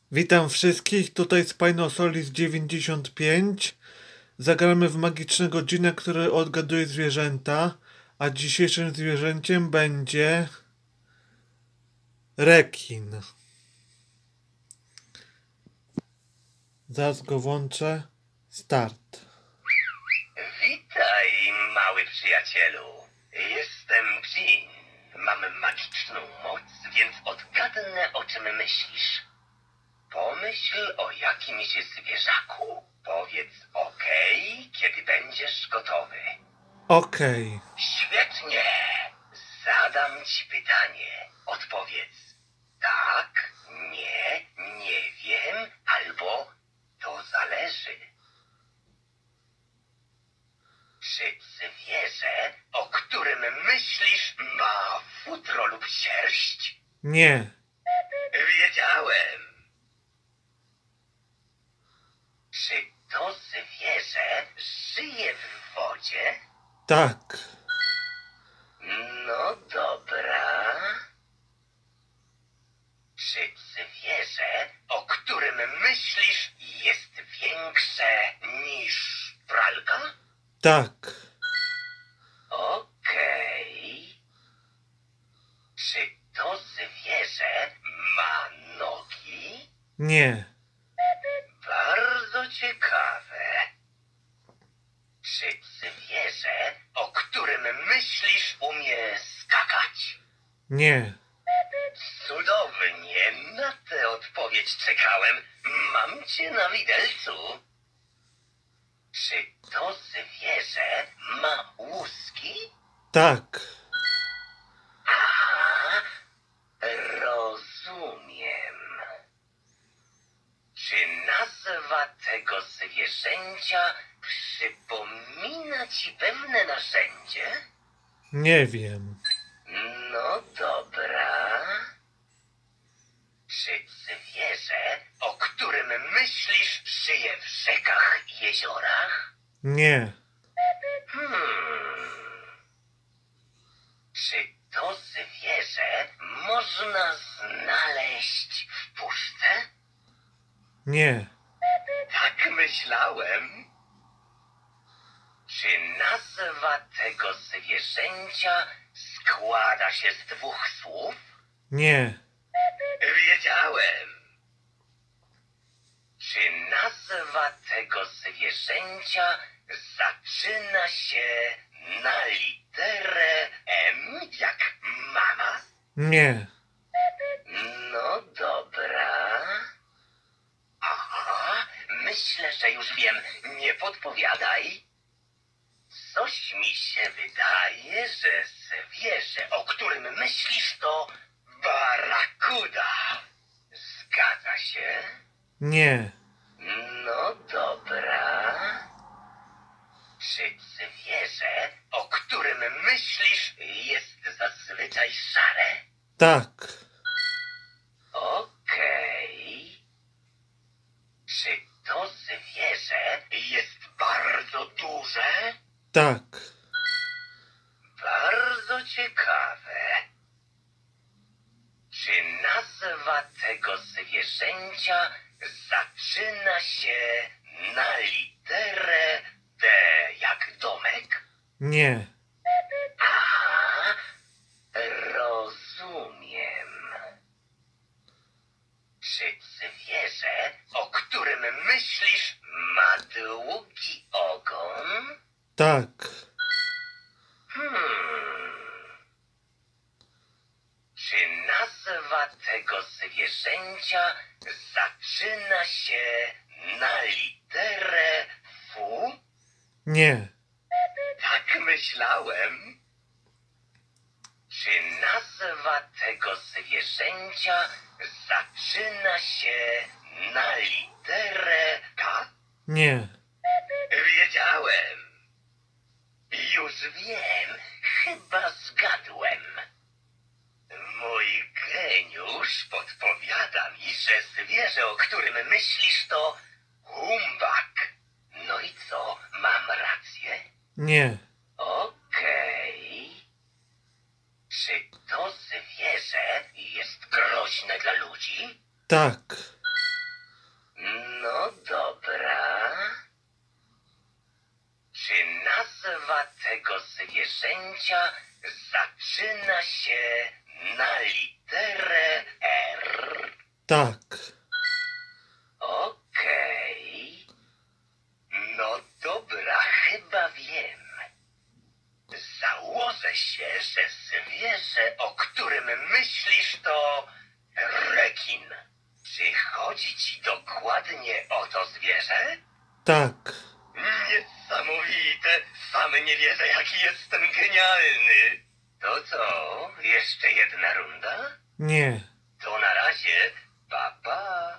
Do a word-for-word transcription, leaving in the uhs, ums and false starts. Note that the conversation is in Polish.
Witam wszystkich, tutaj Spinosolis dziewięćdziesiąt pięć. Zagramy w magicznego dżina, który odgaduje zwierzęta, a dzisiejszym zwierzęciem będzie rekin. Zaraz go włączę. Start. Witaj, mały przyjacielu. Jestem Dżin. Mam magiczną moc, więc odgadnę, o czym myślisz. Pomyśl o jakimś zwierzaku. Powiedz okej, kiedy będziesz gotowy. Okej. Świetnie. Zadam ci pytanie. Odpowiedz tak, nie, nie wiem, albo to zależy. Czy zwierzę, o którym myślisz, ma futro lub sierść? Nie. Wiedziałem. Czy to zwierzę żyje w wodzie? Tak. No dobra. Czy zwierzę, o którym myślisz, jest większe niż pralka? Tak. Okej. Czy to zwierzę ma nogi? Nie. Bardzo ciekawe. Czy zwierzę, o którym myślisz, umie skakać? Nie. Cudownie, na tę odpowiedź czekałem. Mam cię na widelcu. Czy to zwierzę ma łuski? Tak. Aha, rozumiem. Czy nazwa tego zwierzęcia przypomina ci pewne narzędzie? Nie wiem. No dobra. Czy zwierzę, o którym myślisz, żyje w rzekach i jeziorach? Nie. Hmm. Czy to zwierzę można znaleźć w puszce? Nie. Tak myślałem. Czy nazwa tego zwierzęcia składa się z dwóch słów? Nie. Wiedziałem. Czy nazwa tego zwierzęcia zaczyna się na literę M jak mama? Nie. No dobra. Aha, myślę, że już wiem. Nie podpowiadaj. Coś mi się wydaje, że zwierzę, o którym myślisz, to barakuda. Zgadza się? Nie. No dobra. Czy zwierzę, o którym myślisz, jest zazwyczaj szare? Tak. Okej. Czy to zwierzę jest bardzo duże? Tak. Bardzo ciekawe. Czy nazwa tego zwierzęcia zaczyna się na literę D jak domek? Nie. Aha, rozumiem. Czy zwierzę, o którym myślisz, ma długi ogon? Tak. Hmm. Czy nazwa tego zwierzęcia zaczyna się na literę F? Nie. Tak myślałem. Czy nazwa tego zwierzęcia zaczyna się na literę K? Nie. Wiedziałem. Już wiem. Chyba zgadłem. Mój geniusz podpowiada mi, że zwierzę, o którym myślisz, to humbak. No i co, mam rację? Nie. Okej. Czy to zwierzę jest groźne dla ludzi? Tak. dobra. Czy nazwa tego zwierzęcia zaczyna się na literę R? Tak. Okej. No dobra, chyba wiem. Założę się, że zwierzę, o którym myślisz, to rekin. Czy chodzi ci dokładnie o to zwierzę? Tak. Niesamowite! Sam nie wierzę, jaki jestem genialny! To co? Jeszcze jedna runda? Nie. To na razie, pa pa!